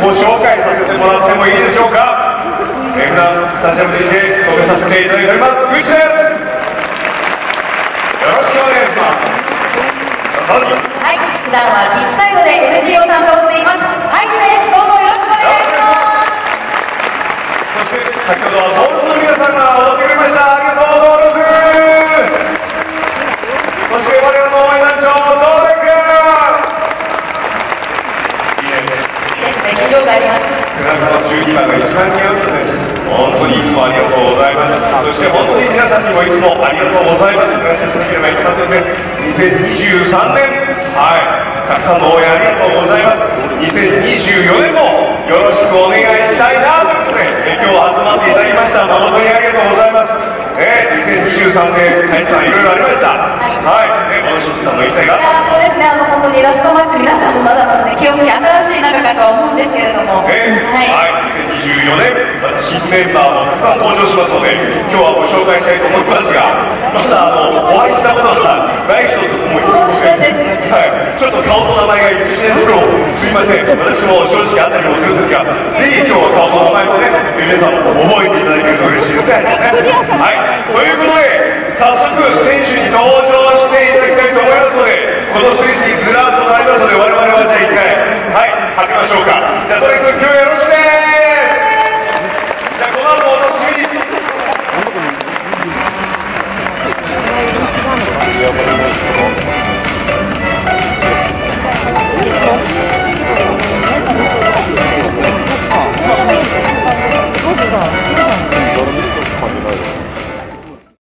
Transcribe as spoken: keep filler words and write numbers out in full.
ご紹介させてもらってもいいでしょうか。えー、普段スタジアム ディージェー 務めさせていただいておりますグイチです。よろしくお願いします。さらに、 はい、普段はピッチサイドで エムシー を担当していますハイジです。どうぞよろしくお願いします。 そして先ほどはボールズの皆さんが踊ってくれました。ありがとうボールズ。そして我々の応援団長ドーレ君、いいね、 いいですね、資料がありました。 背中のじゅうにばんが一番似合う人です。本当にいつもありがとうございます。そして本当に皆さんにもいつもありがとうございます。感謝しなければいけませんね。にせんにじゅうさんねん、はい、たくさんの応援ありがとうございます。にせんにじゅうよねんもよろしくお願いしたいなということで、え今日は集まっていただきました。誠にありがとうございます。えー、にせんにじゅうさんねん、大地さんいろいろありました。はい、はい、えー、この新地さんの言いたいが。 そうですね、あの本当にラストマッチ皆さんもまだまだね記憶に新しい中かとは思うんですけれども、 えー、はい、はい、にせんにじゅうよねん、新メンバーもたくさん登場しますので、今日はご紹介したいと思いますが、まだあのお会いしたことがない人ともいるので、はい、ちょっと顔と名前が一致してるところすいません、私も正直あったりもするんですが、ぜひ今日は顔と名前もね皆さんも覚えていただけると嬉しいですね。はい、ということで早速選手に登場していただきたいと思いますので、このステージにずらっとなりますので、我々はじゃあ一回はい開けましょうか。じゃあドレ君今日よろしくです。じゃあこの後お楽しみに。